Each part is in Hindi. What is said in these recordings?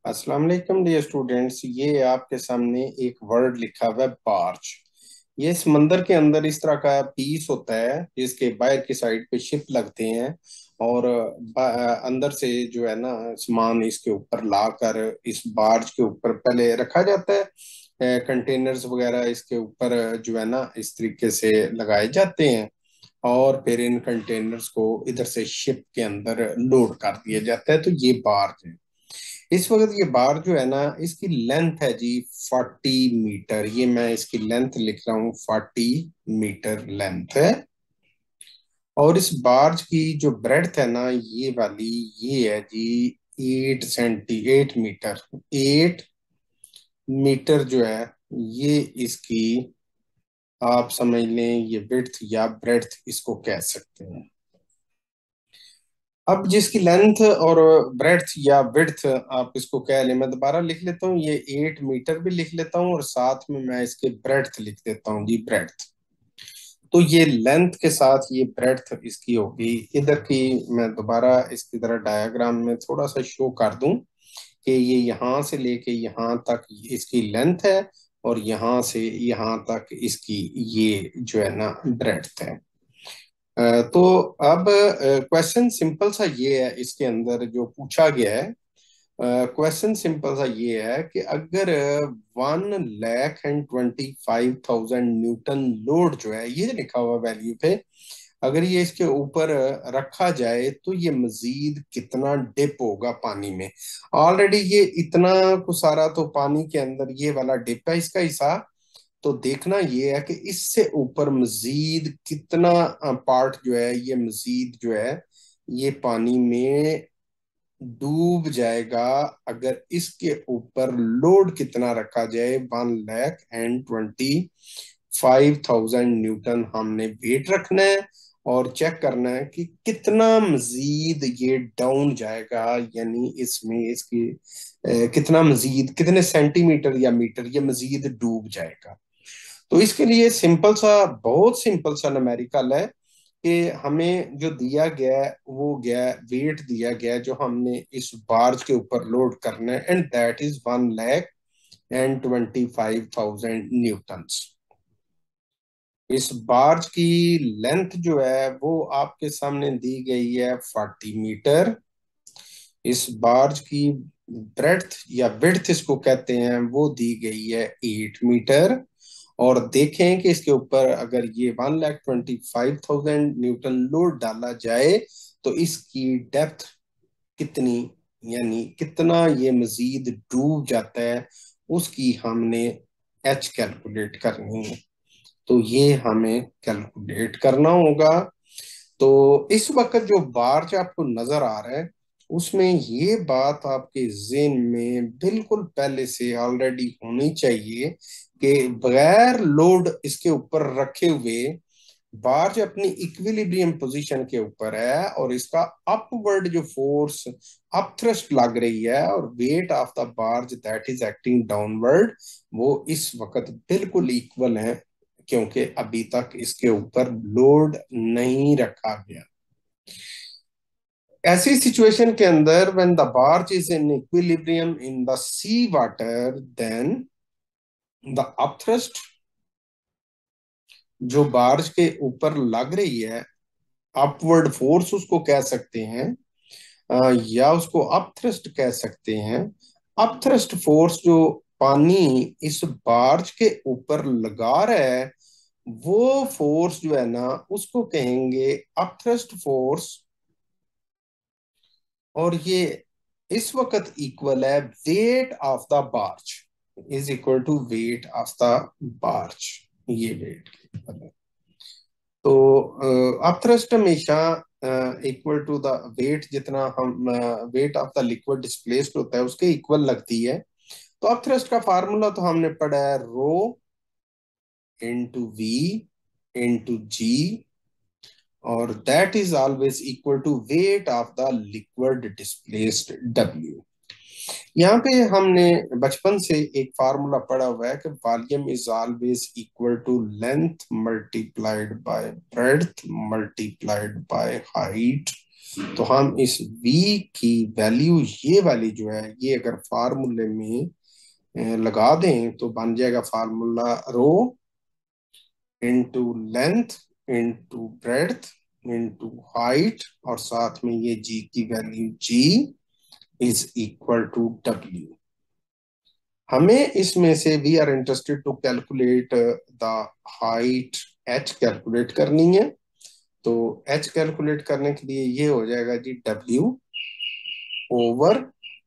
अस्सलाम वालेकुम डियर स्टूडेंट्स। ये आपके सामने एक वर्ड लिखा हुआ है बार्ज। ये समंदर के अंदर इस तरह का पीस होता है जिसके बाहर की साइड पे शिप लगते हैं और अंदर से जो है ना सामान इसके ऊपर लाकर इस बार्ज के ऊपर पहले रखा जाता है। कंटेनर्स वगैरह इसके ऊपर जो है ना इस तरीके से लगाए जाते हैं और फिर इन कंटेनर्स को इधर से शिप के अंदर लोड कर दिया जाता है। तो ये बार्ज है। इस वक्त ये बार जो है ना इसकी लेंथ है जी 40 मीटर। ये मैं इसकी लेंथ लिख रहा हूँ, 40 मीटर लेंथ है। और इस बार्ज की जो ब्रेड्थ है ना ये वाली, ये है जी 8 मीटर। 8 मीटर जो है ये इसकी, आप समझ लें ये विड्थ या ब्रेड्थ इसको कह सकते हैं। अब जिसकी लेंथ और ब्रेड्थ या विड्थ आप इसको कह लें, मैं दोबारा लिख लेता हूँ, ये 8 मीटर भी लिख लेता हूँ और साथ में मैं इसके ब्रेड्थ लिख देता हूँ जी, ब्रेड्थ। तो ये लेंथ के साथ ये ब्रेड्थ इसकी होगी। इधर की मैं दोबारा इसकी तरह डायग्राम में थोड़ा सा शो कर दूं कि ये यहाँ से लेके यहाँ तक इसकी लेंथ है और यहाँ से यहाँ तक इसकी ये जो है ना ब्रेड्थ है। तो अब क्वेश्चन सिंपल सा ये है, इसके अंदर जो पूछा गया है क्वेश्चन सिंपल सा ये है कि अगर 1,25,000 न्यूटन लोड जो है ये लिखा हुआ वैल्यू पे, अगर ये इसके ऊपर रखा जाए तो ये मजीद कितना डिप होगा पानी में। ऑलरेडी ये इतना कुछ सारा तो पानी के अंदर ये वाला डिप है इसका हिस्सा। तो देखना ये है कि इससे ऊपर मजीद कितना पार्ट जो है ये मजीद जो है ये पानी में डूब जाएगा अगर इसके ऊपर लोड कितना रखा जाए। 1,25,000 न्यूटन हमने वेट रखना है और चेक करना है कि कितना मजीद ये डाउन जाएगा, यानी इसमें इसकी कितना मजीद, कितने सेंटीमीटर या मीटर ये मजीद डूब जाएगा। तो इसके लिए सिंपल सा, बहुत सिंपल सा न्यूमेरिकल है कि हमें जो दिया गया है वो गया वेट दिया गया है जो हमने इस बार्ज के ऊपर लोड करना है, एंड दैट इज 1,25,000 न्यूटन्स। इस बार्ज की लेंथ जो है वो आपके सामने दी गई है 40 मीटर। इस बार्ज की ब्रेड्थ या विड्थ इसको कहते हैं वो दी गई है 8 मीटर। और देखें कि इसके ऊपर अगर ये 1,25,000 न्यूटन लोड डाला जाए तो इसकी डेप्थ कितनी, यानी कितना ये मजीद डूब जाता है, उसकी हमने एच कैलकुलेट करनी है। तो ये हमें कैलकुलेट करना होगा। तो इस वक्त जो बार्ज आपको नजर आ रहा है उसमें ये बात आपके जेहन में बिल्कुल पहले से ऑलरेडी होनी चाहिए कि बगैर लोड इसके ऊपर रखे हुए बार्ज अपनी इक्विलिब्रियम पोजीशन के ऊपर है और इसका अपवर्ड जो फोर्स अप थ्रस्ट लग रही है और weight of the barge that is acting downward, वो इस वक्त बिल्कुल इक्वल है क्योंकि अभी तक इसके ऊपर लोड नहीं रखा गया। ऐसी सिचुएशन के अंदर when the barge is in equilibrium in the sea water, then the upthrust जो बार्ज के ऊपर लग रही है, अपवर्ड फोर्स उसको कह सकते हैं, या उसको अपथ्रस्ट कह सकते हैं। अपथ्रस्ट फोर्स जो पानी इस बार्ज के ऊपर लगा रहा है वो फोर्स जो है ना उसको कहेंगे अपथ्रस्ट फोर्स। और ये इस वक्त इक्वल है weight of the barge, is equal to weight of the barge. ये वेट तो अपथ्रस्ट हमेशा इक्वल टू द वेट, जितना हम weight of the liquid displaced होता है उसके इक्वल लगती है। तो अपथ्रस्ट का फार्मूला तो हमने पढ़ा है, rho into V into g, और that is always equal to weight of the liquid displaced W. यहाँ पे हमने बचपन से एक फार्मूला पढ़ा हुआ है कि volume is always equal to length multiplied by breadth multiplied by height तो हम इस v की वैल्यू ये वाली जो है ये अगर फार्मूले में लगा दें तो बन जाएगा formula rho into length into breadth into height और साथ में ये g की value g is equal to w। हमें इसमें से we are interested to calculate the height h calculate करनी है। तो h कैलकुलेट करने के लिए ये हो जाएगा जी w ओवर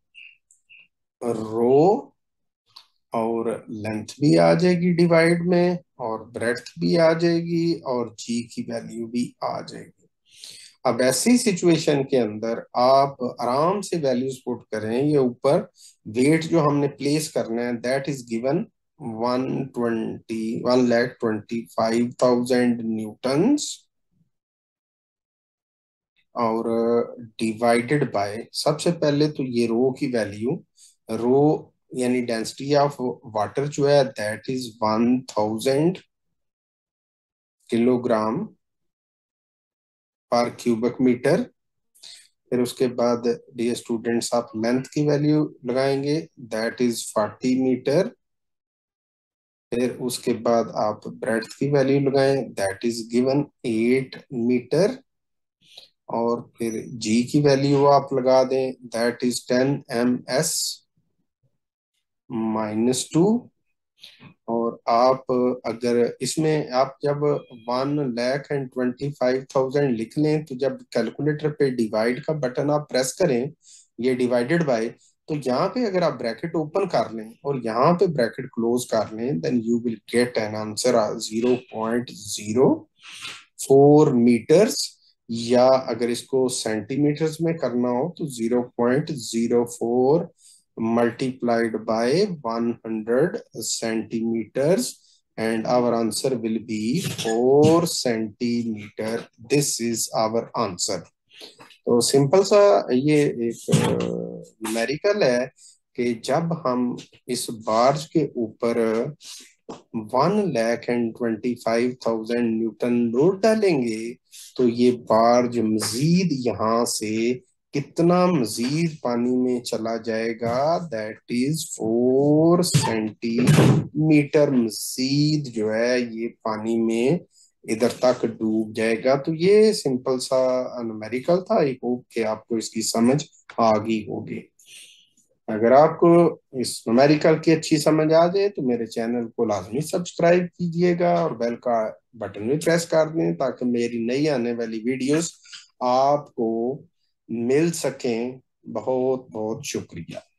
रो और लेंथ भी आ जाएगी डिवाइड में और ब्रेड्थ भी आ जाएगी और जी की वैल्यू भी आ जाएगी। अब ऐसी सिचुएशन के अंदर आप आराम से वैल्यूज पुट करें। ये ऊपर वेट जो हमने प्लेस करना है दैट इज गिवन 1,25,000 न्यूटन्स और डिवाइडेड बाय सबसे पहले तो ये रो की वैल्यू रो यानी डेंसिटी ऑफ वाटर जो है दैट इज 1,000 किलोग्राम पर क्यूबिक मीटर। फिर उसके बाद डियर स्टूडेंट्स आप लेंथ की वैल्यू लगाएंगे दैट इज 40 मीटर। फिर उसके बाद आप ब्रेड्थ की वैल्यू लगाएं दैट इज गिवन 8 मीटर और फिर जी की वैल्यू आप लगा दें दैट इज 10 ms -2। और आप अगर इसमें आप जब 1,25,000 लिख लें तो जब कैलकुलेटर पे डिवाइड का बटन आप प्रेस करें ये डिवाइडेड बाय तो यहाँ पे अगर आप ब्रैकेट ओपन कर लें और यहाँ पे ब्रैकेट क्लोज कर लें then you will get an answer 0.04 metres या अगर इसको सेंटीमीटर्स में करना हो तो 0.04 multiplied by 100 centimeters and our answer will be 4 centimeter. This is our answer. तो सिंपल सा ये एक न्यूमेरिकल है कि जब हम इस बार्ज के ऊपर 1,25,000 न्यूटन लोड डालेंगे तो ये बार्ज मजीद यहाँ से कितना मजीद पानी में चला जाएगा दैट इज 4 सेंटीमीटर मजीद जो है ये पानी में इधर तक डूब जाएगा। तो ये सिंपल सा न्यूमेरिकल था। आई होप कि आपको इसकी समझ आ गई होगी। अगर आपको इस न्यूमेरिकल की अच्छी समझ आ जाए तो मेरे चैनल को लाजमी सब्सक्राइब कीजिएगा और बेल का बटन भी प्रेस कर दें ताकि मेरी नई आने वाली वीडियोस आपको मिल सकें। बहुत बहुत शुक्रिया।